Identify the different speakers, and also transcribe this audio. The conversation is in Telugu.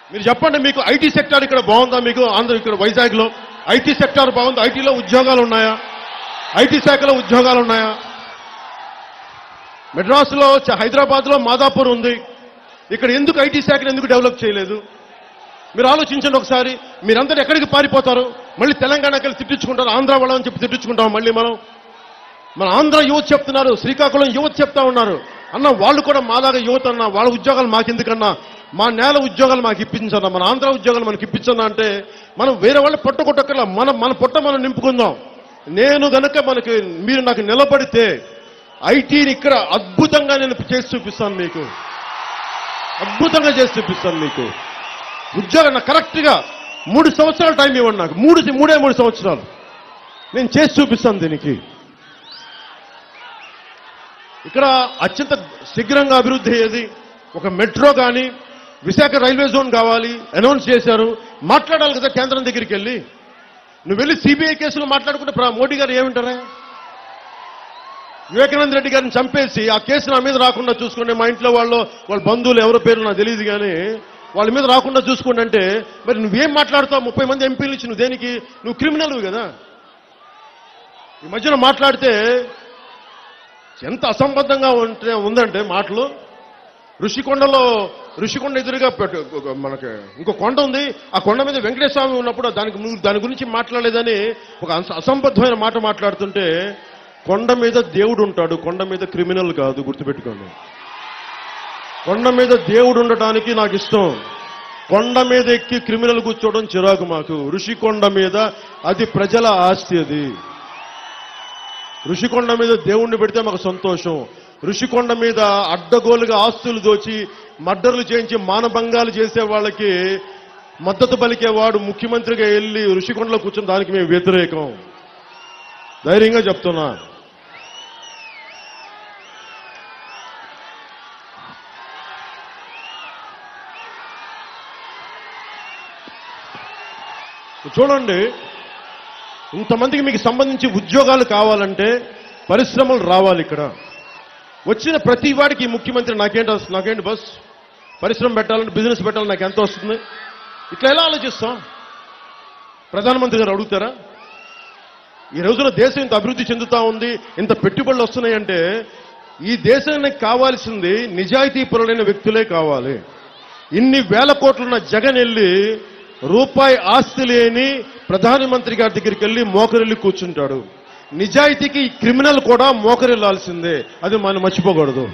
Speaker 1: మీరు చెప్పండి, మీకు ఐటీ సెక్టార్ ఇక్కడ బాగుందా? మీకు ఆంధ్ర ఇక్కడ వైజాగ్లో ఐటీ సెక్టార్ బాగుందా? ఐటీలో ఉద్యోగాలు ఉన్నాయా? ఐటీ శాఖలో ఉద్యోగాలు ఉన్నాయా? మెడ్రాస్లో హైదరాబాద్లో మాదాపూర్ ఉంది. ఇక్కడ ఎందుకు ఐటీ శాఖను ఎందుకు డెవలప్ చేయలేదు? మీరు ఆలోచించండి ఒకసారి. మీరందరూ ఎక్కడికి పారిపోతారు? మళ్ళీ తెలంగాణకి వెళ్ళి తిట్టించుకుంటారు, ఆంధ్ర వాళ్ళని చెప్పి తిట్టించుకుంటాం మళ్ళీ మనం. మన ఆంధ్ర యువత చెప్తున్నారు, శ్రీకాకుళం యువత చెప్తా ఉన్నారు, అన్న వాళ్ళు కూడా మాలాగా యువత అన్న, వాళ్ళ ఉద్యోగాలు మాకెందుకన్నా, మా నేల ఉద్యోగాలు మాకు ఇప్పించన్నా, మన ఆంధ్ర ఉద్యోగాలు మనకి ఇప్పించన్నా అంటే మనం వేరే వాళ్ళ పొట్ట కొట్టక్కర్లా, మన పొట్ట మనం నింపుకుందాం. నేను గనక మీరు నాకు నిలబడితే ఐటీని ఇక్కడ అద్భుతంగా నేను చేసి చూపిస్తాను, మీకు అద్భుతంగా చేసి చూపిస్తాను. మీకు ఉద్యోగం కరెక్ట్గా 3 సంవత్సరాలు టైం ఇవ్వండి నాకు, 3 సంవత్సరాలు నేను చేసి చూపిస్తాను. దీనికి ఇక్కడ అత్యంత శీఘ్రంగా అభివృద్ధి అయ్యేది ఒక మెట్రో కానీ, విశాఖ రైల్వే జోన్ కావాలి అనౌన్స్ చేశారు. మాట్లాడాలి కదా కేంద్రం దగ్గరికి వెళ్ళి. నువ్వు వెళ్ళి సిబిఐ కేసులు మాట్లాడుకుంటే మోడీ గారు ఏమింటారా? వివేకానంద రెడ్డి గారిని చంపేసి ఆ కేసు నా మీద రాకుండా చూసుకోండి, మా ఇంట్లో వాళ్ళ బంధువులు ఎవరో పేరు నాకు తెలియదు కానీ వాళ్ళ మీద రాకుండా చూసుకోండి అంటే మరి నువ్వేం మాట్లాడుతావు? 30 మంది ఎంపీలు ఇచ్చి నువ్వు దేనికి? నువ్వు క్రిమినల్ కదా. ఈ మధ్యన మాట్లాడితే ఎంత అసంబద్ధంగా ఉందంటే మాటలు. ఋషికొండ ఎదురుగా మనకి ఇంకో కొండ ఉంది, ఆ కొండ మీద వెంకటేశ్వర స్వామి ఉన్నప్పుడు దాని గురించి మాట్లాడలేదని ఒక అసంబద్ధమైన మాట మాట్లాడుతుంటే, కొండ మీద దేవుడు ఉంటాడు, కొండ మీద క్రిమినల్ కాదు, గుర్తుపెట్టుకోండి. కొండ మీద దేవుడు ఉండటానికి నాకు ఇష్టం, కొండ మీద ఎక్కి క్రిమినల్ కూర్చోవడం చిరాకు మాకు. ఋషికొండ మీద అది ప్రజల ఆస్తి, అది ఋషికొండ మీద దేవుణ్ణి పెడితే మాకు సంతోషం. ఋషికొండ మీద అడ్డగోలుగా ఆస్తులు దోచి మర్డర్లు చేయించి మానభంగాలు చేసే వాళ్ళకి మద్దతు పలికేవాడు ముఖ్యమంత్రిగా వెళ్ళి ఋషికొండలో కూర్చున్న దానికి మేము వ్యతిరేకం, ధైర్యంగా చెప్తున్నా. చూడండి, ఇంతమందికి మీకు సంబంధించి ఉద్యోగాలు కావాలంటే పరిశ్రమలు రావాలి. ఇక్కడ వచ్చిన ప్రతి వాడికి ముఖ్యమంత్రి నాకేంటి బస్ పరిశ్రమ పెట్టాలంటే, బిజినెస్ పెట్టాలని నాకు ఎంత వస్తుంది? ఇట్లా ఎలా ఆలోచిస్తాం? ప్రధానమంత్రి గారు అడుగుతారా? ఈ రోజున దేశం ఇంత అభివృద్ధి చెందుతా ఉంది, ఇంత పెట్టుబడులు వస్తున్నాయంటే ఈ దేశానికి కావాల్సింది నిజాయితీ పరులైన వ్యక్తులే కావాలి. ఇన్ని వేల కోట్లున్న జగన్ వెళ్ళి రూపాయి ఆస్తి లేని ప్రధానమంత్రి గారి దగ్గరికి వెళ్ళి మోకరిల్లి కూర్చుంటాడు. నిజాయితీకి క్రిమినల్ కూడా మోకరిల్లాల్సిందే, అది మనం మర్చిపోకూడదు.